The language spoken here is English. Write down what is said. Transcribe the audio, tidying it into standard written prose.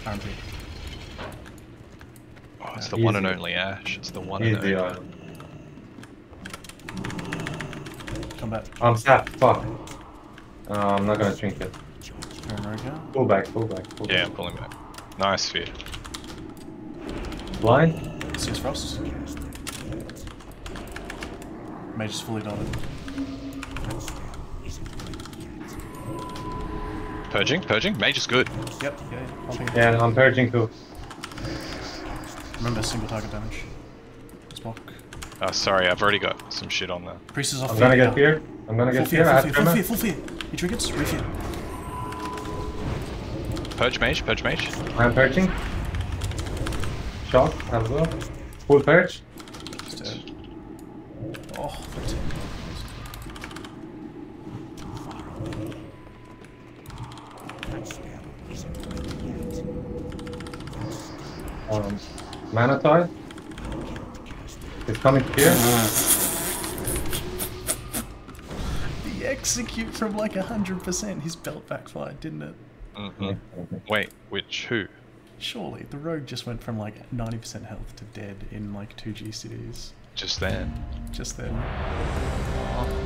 RMP. Oh, it's the one and only Ash. It's the one and Easy only. on. Combat. I'm sat. Fuck. I'm not gonna shrink it. Turn rogue now. Pull back, pull back, pull Yeah, back. I'm pulling back. Nice sphere. Blind? Sears Frost. Mage is fully dotted. Purging, purging. Mage is good. Yep, yeah. Pumping. Yeah, I'm purging too. Remember single target damage. Spock. Sorry, I've already got some shit on there. Priest is off. I'm gonna get fear. I'm gonna Full get fear, fear. I full have fear, full tremor. fear, full fear. He triggers, refear. Purge mage, purge mage. I'm purging. Shock as well. Full purge. He's dead. Oh, that's it. Mana tide. It's coming here. The execute from like 100%. His belt backfired, didn't it? Wait, which who? Surely. The rogue just went from like 90% health to dead in like 2 GCDs. Just then. Just then.